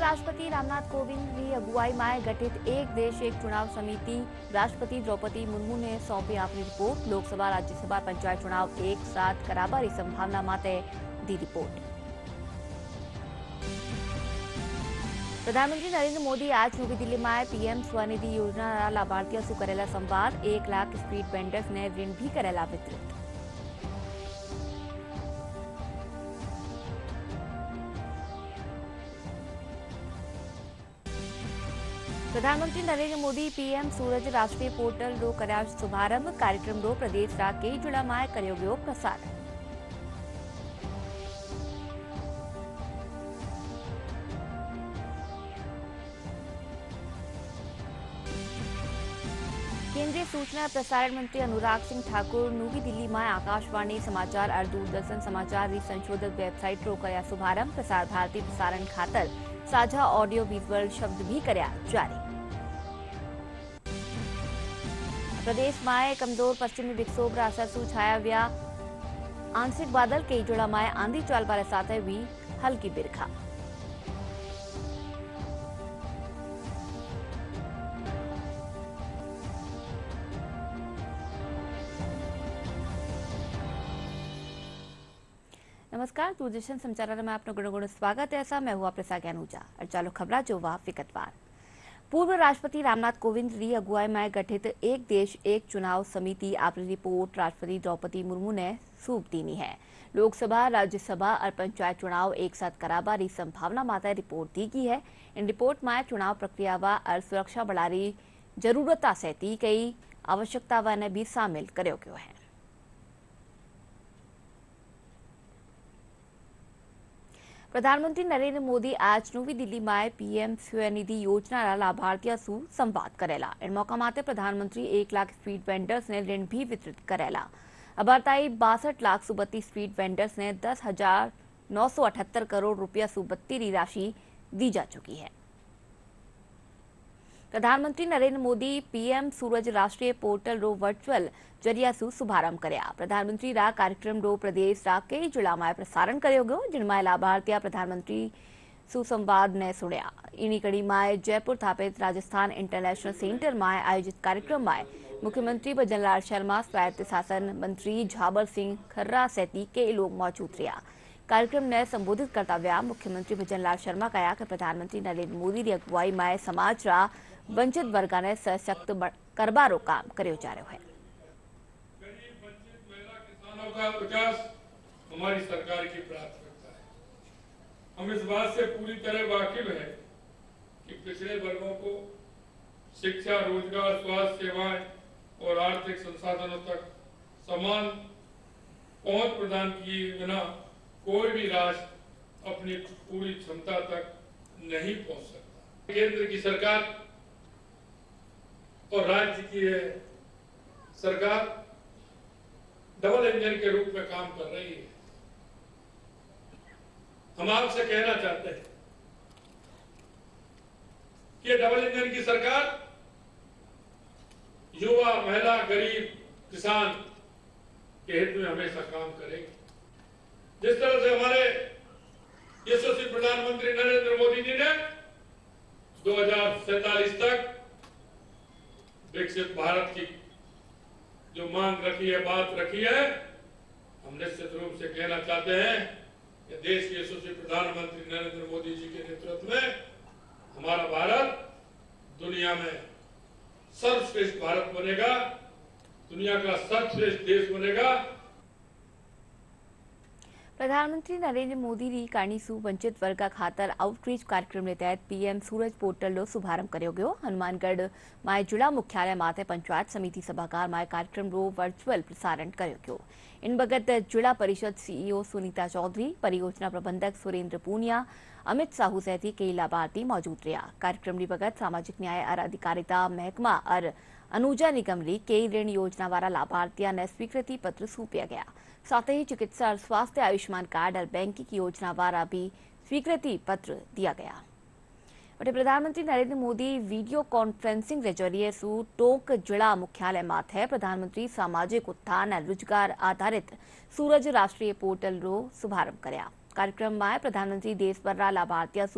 राष्ट्रपति रामनाथ कोविंद की अगुवाई में गठित एक देश एक चुनाव समिति राष्ट्रपति द्रौपदी मुर्मू ने सौंपी अपनी रिपोर्ट। लोकसभा, राज्यसभा, पंचायत चुनाव एक साथ कराबारी संभावना माटे दी रिपोर्ट। प्रधानमंत्री नरेंद्र मोदी आज नवी दिल्ली में पीएम स्वनिधि योजना लाभार्थियों से करेला संवाद। 1 लाख स्ट्रीट वेंडर्स ने ऋण भी करेला वितरित। प्रधानमंत्री नरेंद्र मोदी पीएम सूरज राष्ट्रीय पोर्टल रो कर्या शुभारंभ। कार्यक्रम रो प्रदेश रा कई जिला में कर्यो गयो प्रसारण। केंद्रीय सूचना और प्रसारण मंत्री अनुराग सिंह ठाकुर नवी दिल्ली में आकाशवाणी समाचार और दूरदर्शन समाचार की संशोधित वेबसाइट रो कर्या शुभारंभ। प्रसार भारती प्रसारण खातर साझा ऑडियो विजुअल शब्द भी कर्या जारी। प्रदेश में कमजोर पश्चिमी विक्षोभ रा असर सु छाया व्या आंशिक बादल। कई जिला में आंधी चालबारे साथ हुई हल्की बिरखा। नमस्कार, दूरदर्शन समाचार में आपका गुण स्वागत है। ऐसा मैं हूं प्रसा ज्ञानूजा और चालो खबरा जो वा विगतवार। पूर्व राष्ट्रपति रामनाथ कोविंद की अगुवाई में गठित एक देश एक चुनाव समिति अपनी रिपोर्ट राष्ट्रपति द्रौपदी मुर्मू ने सौंप दी है। लोकसभा, राज्यसभा और पंचायत चुनाव एक साथ कराबारी संभावना माते रिपोर्ट दी गई है। इन रिपोर्ट में चुनाव प्रक्रिया और सुरक्षा बढ़ारी जरूरता सहती कई आवश्यकता ने भी शामिल करो गयो है। प्रधानमंत्री नरेंद्र मोदी आज नवी दिल्ली में पीएम स्वनिधि योजना लाभार्थियों से संवाद करेला। इन मौका माते प्रधानमंत्री 1 लाख स्ट्रीट वेंडर्स ने ऋण भी वितरित करेला। अबारताई 62 लाख सुबत्ती स्ट्रीट वेंडर्स ने 10,978 करोड़ रुपया सुबत्ती राशि दी जा चुकी है। प्रधानमंत्री नरेंद्र मोदी पीएम सूरज राष्ट्रीय पोर्टल रो वर्चुअल जरिया से शुभारंभ कर्या। प्रधानमंत्री रा कार्यक्रम रो प्रदेश रा कई जिला में प्रसारण कर्यो गयो, जिनमें लाभार्थिया प्रधानमंत्री सुसंवाद ने सुनया। इन्हीं कड़ी में जयपुर स्थापित राजस्थान इंटरनेशनल सेंटर में आयोजित कार्यक्रम में मुख्यमंत्री भजनलाल शर्मा, स्वायत्त शासन मंत्री झाबर सिंह खर्रा सहित कई लोग मौजूद रहा। कार्यक्रम ने संबोधित करता हुआ मुख्यमंत्री भजनलाल शर्मा कहा कि प्रधानमंत्री नरेंद्र मोदी की अगुवाई में समाज रा वंचित वर्ग ने सशक्त करबारो काम कर्यो जा रहा है। गरीब वंचित महिला किसानों का विकास हमारी सरकार की प्राथमिकता है। हम इस बात से पूरी तरह वाकिफ हैं कि पिछड़े वर्गों को शिक्षा, रोजगार, स्वास्थ्य सेवाएं और आर्थिक संसाधनों तक समान पहुंच प्रदान किए बिना कोई भी राष्ट्र अपनी पूरी क्षमता तक नहीं पहुंच सकता। केंद्र की सरकार और राज्य की सरकार डबल इंजन के रूप में काम कर रही है। हम आपसे कहना चाहते हैं कि डबल इंजन की सरकार युवा, महिला, गरीब, किसान के हित में हमेशा काम करेगी। जिस तरह से हमारे यशस्वी प्रधानमंत्री नरेंद्र मोदी जी ने 2047 तक विकसित भारत की जो मांग रखी है, बात रखी है, हम निश्चित रूप से कहना चाहते हैं कि देश के यशस्वी प्रधानमंत्री नरेंद्र मोदी जी के नेतृत्व में हमारा भारत दुनिया में सर्वश्रेष्ठ भारत बनेगा, दुनिया का सर्वश्रेष्ठ देश बनेगा। प्रधानमंत्री नरेंद्र मोदी की कारणीसु वंचित वर्ग खातर आउटरीच कार्यक्रम के तहत पीएम सूरज पोर्टल रो शुभारंभ कर्यो गयो। हनुमानगढ़ में जिला मुख्यालय माते पंचायत समिति सभागार में कार्यक्रम रो वर्चुअल प्रसारण कर्यो गयो। इन बगत जिला परिषद सीईओ सुनीता चौधरी, परियोजना प्रबंधक सुरेंद्र पूनिया, अमित साहू सहित कई लाभार्थी मौजूद रहा। कार्यक्रम की बगत सामाजिक न्याय और अधिकारिता महकमा और अनुजा निगम री कई ऋण योजना वाला लाभार्थियों ने स्वीकृति पत्र सौंपया गया। साथ ही चिकित्सा और स्वास्थ्य, आयुष्मान कार्ड और बैंकिंग योजना वाला भी स्वीकृति पत्र दिया गया। वटे प्रधानमंत्री नरेंद्र मोदी वीडियो कॉन्फ्रेंसिंग के जरिए सु टोंक जिला मुख्यालय माथे प्रधानमंत्री सामाजिक उत्थान और रोजगार आधारित सूरज राष्ट्रीय पोर्टल रो शुभारंभ कर्या। कार्यक्रम में प्रधानमंत्री देश भर लाभार्थियों सु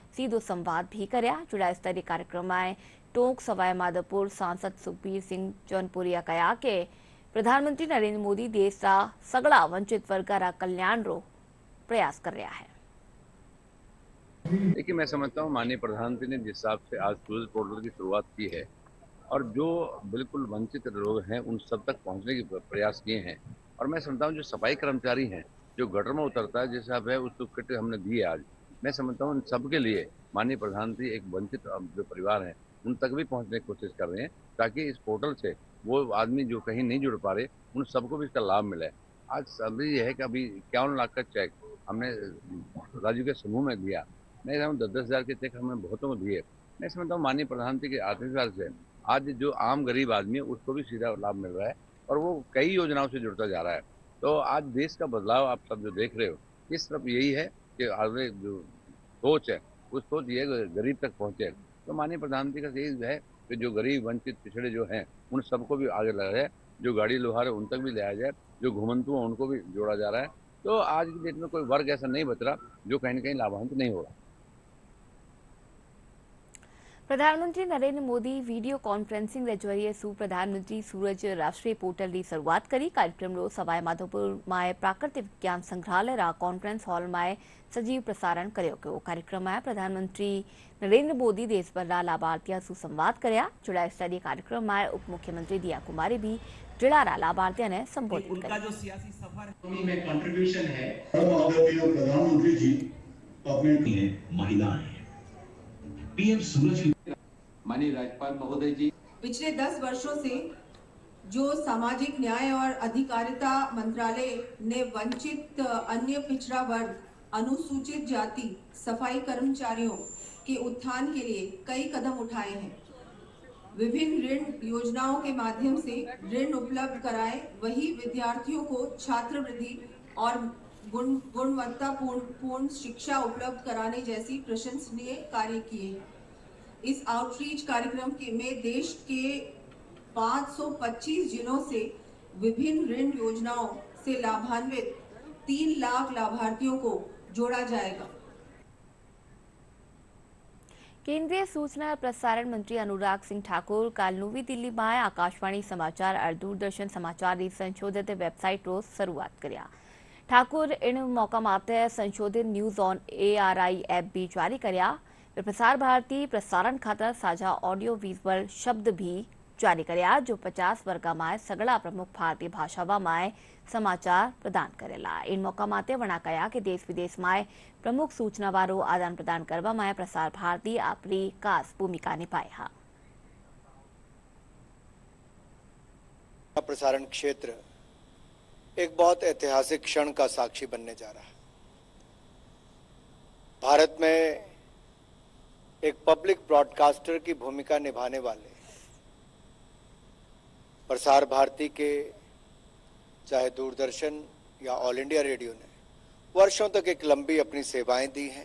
सीधो संवाद भी કર્યા જુડા સ્તરીય કાર્યક્રમમાં ટોંક સવાઈ માધવપુર સાંસદ સુખબીર સિંહ જौनपुरिया કયા કે प्रधानमंत्री नरेंद्र मोदी देश का सगड़ा वंचित वर्ग का कल्याण रो प्रयास कर रहा है। देखिए, मैं समझता हूँ माननीय प्रधानमंत्री ने जिस हिसाब से आज सूरज पोर्टल की शुरुआत की है और जो बिल्कुल वंचित लोग हैं उन सब तक पहुंचने के प्रयास किए हैं। और मैं समझता हूँ जो सफाई कर्मचारी हैं, जो गटर में उतरता है, जिस हिसाब है उसको किट हमने दी है आज। मैं समझता हूँ इन सबके लिए माननीय प्रधानमंत्री एक वंचित जो परिवार है उन तक भी पहुंचने की कोशिश कर रहे हैं, ताकि इस पोर्टल से वो आदमी जो कहीं नहीं जुड़ पा रहे उन सबको भी इसका लाभ मिले। आज सभी ये है कि अभी 51 लाख का चेक हमने राज्यों के समूह में दिया। मैं कहता हूँ 10-10 हजार के चेक हमने बहुतों को दिए। मैं समझता हूँ माननीय प्रधानमंत्री के आशीर्वाद से आज जो आम गरीब आदमी है उसको भी सीधा लाभ मिल रहा है और वो कई योजनाओं से जुड़ता जा रहा है। तो आज देश का बदलाव आप सब जो देख रहे हो, इस तरफ यही है कि आगे जो सोच है उस सोच ये गरीब तक पहुंचे। तो माननीय प्रधानमंत्री का यही है कि जो गरीब वंचित पिछड़े जो हैं उन सबको भी आगे लगाया जाए, जो गाड़ी लोहार है उन तक भी लाया जाए, जो घुमंतु है उनको भी जोड़ा जा रहा है। तो आज की डेट में कोई वर्ग ऐसा नहीं बच रहा जो कहीं न कहीं लाभान्वित नहीं हो रहा। प्रधानमंत्री नरेंद्र मोदी वीडियो कॉन्फ्रेंसिंग के जरिए प्रधानमंत्री सूरज राष्ट्रीय पोर्टल की शुरुआत करी। कार्यक्रम रो सवाई माधोपुर में प्राकृतिक विज्ञान संग्रहालय रा कॉन्फ्रेंस हॉल में सजीव प्रसारण कर्यो गयो। कार्यक्रम में प्रधानमंत्री नरेंद्र मोदी देशभर लाभार्थियों से संवाद कर्या। जुड़ा स्तरीय कार्यक्रम में उप मुख्यमंत्री दिया कुमारी भी जिला लाभार्थियों ने संबोधित उनका जो सियासी सफर में कंट्रीब्यूशन है प्रधानमंत्री जी अपने महिलाएं पीएम सूरज माननीय राज्यपाल महोदय जी, पिछले 10 वर्षों से जो सामाजिक न्याय और अधिकारिता मंत्रालय ने वंचित अन्य पिछड़ा वर्ग, अनुसूचित जाति, सफाई कर्मचारियों के उत्थान के लिए कई कदम उठाए हैं। विभिन्न ऋण योजनाओं के माध्यम से ऋण उपलब्ध कराए, वही विद्यार्थियों को छात्रवृत्ति और गुणवत्तापूर्ण शिक्षा उपलब्ध कराने जैसी प्रशंसनीय कार्य किए। इस आउटरीच कार्यक्रम में देश के 525 जिलों से विभिन्न ऋण योजनाओं से लाभान्वित 3 लाख लाभार्थियों को जोड़ा जाएगा। केंद्रीय सूचना और प्रसारण मंत्री अनुराग सिंह ठाकुर कल नवी दिल्ली में आकाशवाणी समाचार और दूरदर्शन समाचार की संशोधित वेबसाइट रो शुरुआत कर्या। ठाकुर इन मौका माते संशोधित न्यूज ऑन ARI ऐप भी जारी कर्या। प्रसार भारती प्रसारण खातर साझा ऑडियो विजुअल शब्द भी जारी कर्या, जो 50 वर्ग में सगड़ा प्रमुख भारतीय भाषावा में समाचार प्रदान करेला। इन मौका माते वणा कया कि देश विदेश में प्रमुख सूचना वारो आदान प्रदान करवा में प्रसार भारती अपनी खास भूमिका निभाई है। प्रसारण क्षेत्र एक बहुत ऐतिहासिक क्षण का साक्षी बनने जा रहा है। भारत में एक पब्लिक ब्रॉडकास्टर की भूमिका निभाने वाले प्रसार भारती के, चाहे दूरदर्शन या ऑल इंडिया रेडियो ने वर्षों तक एक लंबी अपनी सेवाएं दी हैं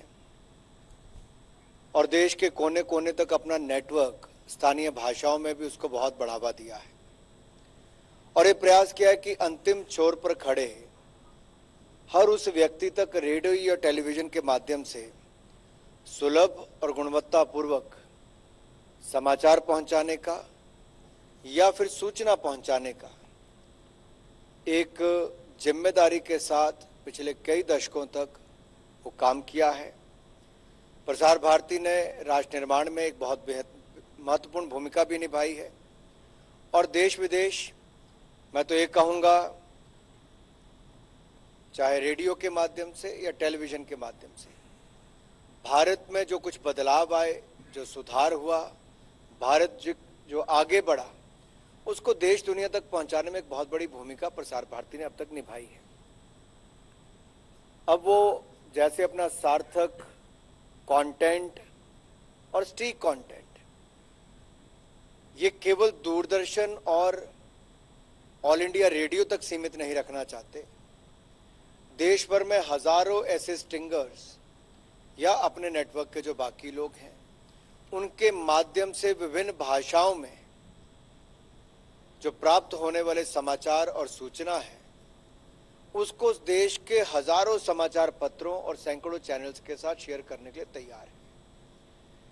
और देश के कोने कोने तक अपना नेटवर्क स्थानीय भाषाओं में भी उसको बहुत बढ़ावा दिया है और ये प्रयास किया है कि अंतिम छोर पर खड़े हर उस व्यक्ति तक रेडियो या टेलीविजन के माध्यम से सुलभ और गुणवत्तापूर्वक समाचार पहुंचाने का या फिर सूचना पहुंचाने का एक जिम्मेदारी के साथ पिछले कई दशकों तक वो काम किया है। प्रसार भारती ने राष्ट्र निर्माण में एक बहुत महत्वपूर्ण भूमिका भी निभाई है और देश विदेश, मैं तो ये कहूँगा, चाहे रेडियो के माध्यम से या टेलीविजन के माध्यम से भारत में जो कुछ बदलाव आए, जो सुधार हुआ, भारत जो आगे बढ़ा, उसको देश दुनिया तक पहुंचाने में एक बहुत बड़ी भूमिका प्रसार भारती ने अब तक निभाई है। अब वो जैसे अपना सार्थक कंटेंट और स्ट्रीक कंटेंट ये केवल दूरदर्शन और ऑल इंडिया रेडियो तक सीमित नहीं रखना चाहते, देश भर में हजारों ऐसे स्टिंगर्स या अपने नेटवर्क के जो बाकी लोग हैं उनके माध्यम से विभिन्न भाषाओं में जो प्राप्त होने वाले समाचार और सूचना है उसको देश के हजारों समाचार पत्रों और सैकड़ों चैनल्स के साथ शेयर करने के लिए तैयार है।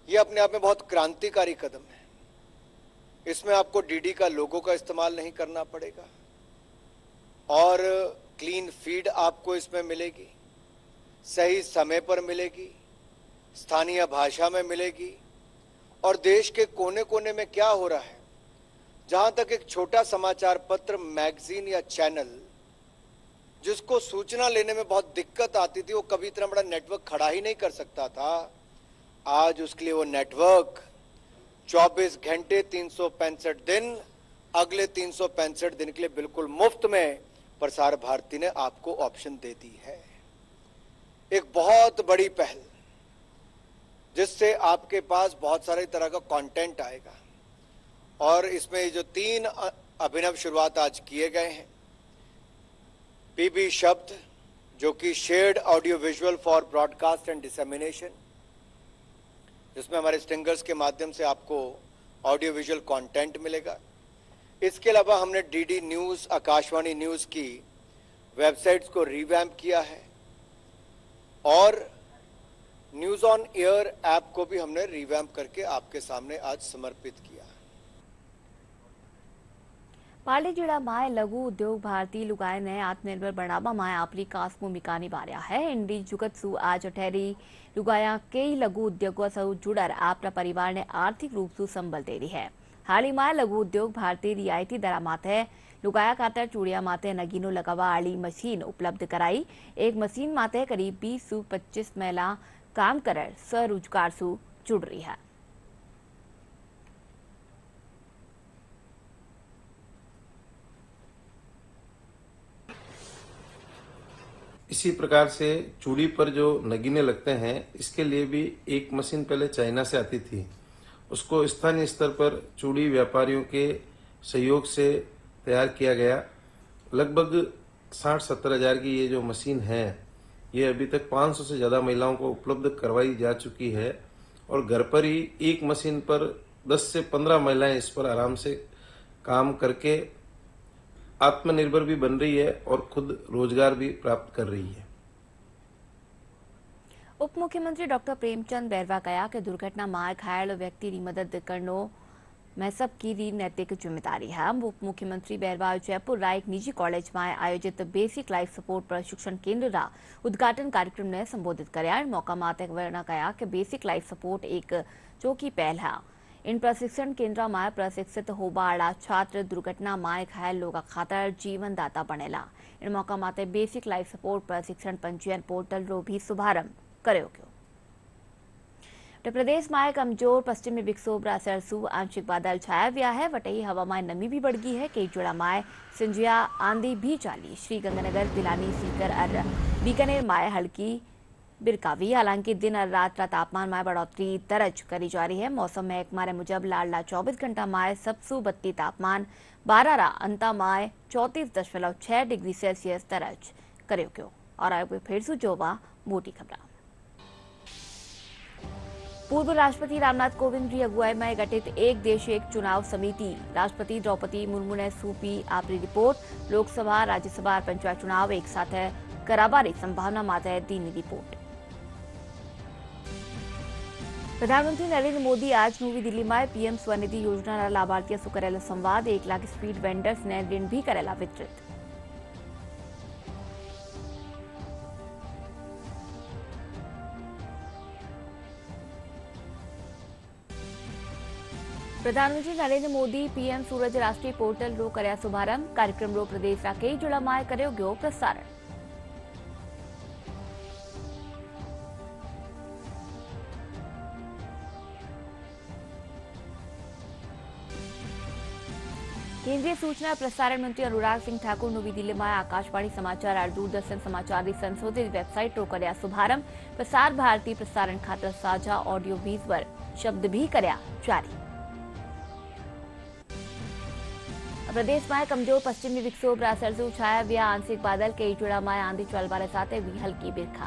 ये अपने आप में बहुत क्रांतिकारी कदम है। इसमें आपको डीडी का लोगो का इस्तेमाल नहीं करना पड़ेगा और क्लीन फीड आपको इसमें मिलेगी, सही समय पर मिलेगी, स्थानीय भाषा में मिलेगी और देश के कोने कोने में क्या हो रहा है, जहां तक एक छोटा समाचार पत्र, मैगजीन या चैनल जिसको सूचना लेने में बहुत दिक्कत आती थी, वो कभी इतना बड़ा नेटवर्क खड़ा ही नहीं कर सकता था, आज उसके लिए वो नेटवर्क 24 घंटे 365 दिन अगले 365 दिन के लिए बिल्कुल मुफ्त में प्रसार भारती ने आपको ऑप्शन दे दी है। एक बहुत बड़ी पहल जिससे आपके पास बहुत सारे तरह का कंटेंट आएगा और इसमें जो 3 अभिनव शुरुआत आज किए गए हैं, पीबी शब्द जो कि shared audio visual for broadcast and dissemination, जिसमें हमारे स्टिंगर्स के माध्यम से आपको ऑडियो विजुअल कंटेंट मिलेगा। इसके अलावा हमने डीडी न्यूज, आकाशवाणी न्यूज की वेबसाइट्स को रिवैम्प किया है और न्यूज ऑन एयर ऐप को भी हमने रिवैम्प करके आपके सामने आज समर्पित किया। પારડી જિલ્લામાં લઘુ ઉદ્યોગ ભારતી લુગાયને આત્મનિર્ભર બનાવવામાં આપણી ખાસ ભૂમિકા નિભાવ્યા है। इंडी जुगतसु आज ठहरी लुगाया कई लघु उद्योगों से जुड़र आपना परिवार ने आर्थिक रूप से संबल दे रही है। हाल ही में लघु उद्योग भारती रियायती दरा माथे लुगाया खातर चूड़िया माथे नगीनो लगावा वाली मशीन उपलब्ध कराई। एक मशीन माथे करीब 20 से 25 महिला काम कर स्वरोजगार से जुड़ रही है। इसी प्रकार से चूड़ी पर जो नगीने लगते हैं, इसके लिए भी एक मशीन पहले चाइना से आती थी, उसको स्थानीय स्तर पर चूड़ी व्यापारियों के सहयोग से तैयार किया गया। लगभग 60-70 हज़ार की ये जो मशीन है, ये अभी तक 500 से ज़्यादा महिलाओं को उपलब्ध करवाई जा चुकी है और घर पर ही एक मशीन पर 10 से 15 महिलाएं इस पर आराम से काम करके आत्मनिर्भर भी बन रही है और खुद रोजगार भी प्राप्त कर रही है। उप मुख्यमंत्री डॉक्टर प्रेमचंद बैरवा कहा कि दुर्घटना में घायल व्यक्ति की मदद करना मैं सबकी नैतिक जिम्मेदारी है। उप मुख्यमंत्री बैरवा जयपुर रा एक निजी कॉलेज में आयोजित बेसिक लाइफ सपोर्ट प्रशिक्षण केंद्र रा उद्घाटन कार्यक्रम ने संबोधित कराया। मौका माते कहा कि बेसिक लाइफ सपोर्ट एक चौकी पहल है। इन प्रशिक्षण केंद्र में प्रशिक्षित होबाड़ा छात्र दुर्घटना में घायल लोग खातर जीवनदाता बनेला। इन मौका माते बेसिक लाइफ सपोर्ट प्रशिक्षण पंजीयन पोर्टल रो भी शुभारंभ कर्यो गयो। प्रदेश में कमजोर पश्चिमी विक्षोभ रा असर सु आंशिक बादल छाया हुआ है। वटई हवा में नमी भी बढ़ गई है। कई जिला में सिंजिया आंधी भी चाली। श्रीगंगानगर, तिलानी, सीकर और बीकानेर में हल्की बिरकावी। हालांकि दिन और रात का तापमान में बढ़ोतरी दर्ज करी जा रही है। मौसम महकमा मुजब लाडला 24 घंटा में सबसु बत्ती तापमान 12 रा अंता में 34.6 डिग्री सेल्सियस दर्ज कर्यो गयो। और आगे फिर से जोवा मोटी खबर। पूर्व राष्ट्रपति रामनाथ कोविंद की अगुवाई में गठित एक देश एक चुनाव समिति राष्ट्रपति द्रौपदी मुर्मू ने सौंपी आपरी रिपोर्ट। लोकसभा, राज्यसभा और पंचायत चुनाव एक साथ कराबारी संभावना माते दीनी रिपोर्ट। प्रधानमंत्री नरेंद्र मोदी आज नवी दिल्ली में पीएम स्वनिधि योजना लाभार्थियों से करेला संवाद। 1 लाख स्ट्रीट वेंडर्स ने ऋण भी करेला वितरित। प्रधानमंत्री नरेंद्र मोदी पीएम सूरज राष्ट्रीय पोर्टल रो कर्या शुभारंभ। कार्यक्रम रो प्रदेश रा कई जिला में कर्यो गयो प्रसारण। केंद्रीय सूचना और प्रसारण मंत्री अनुराग सिंह ठाकुर नवी दिल्ली में आकाशवाणी समाचार और दूरदर्शन समाचार की संशोधित वेबसाइट रो कर्या शुभारंभ। प्रसार भारती प्रसारण खातर साझा ऑडियो विजुअल शब्द भी कर्या जारी। प्रदेश में कमजोर पश्चिमी विक्षोभ रा असर से छाया हुआ आंशिक बादल। कई जिला में आंधी चलवारे साथ भी हल्की बिरखा।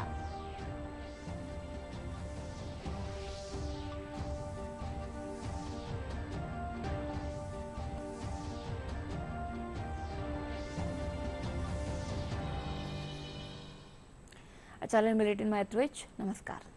चैनल बुलेटिन में नमस्कार।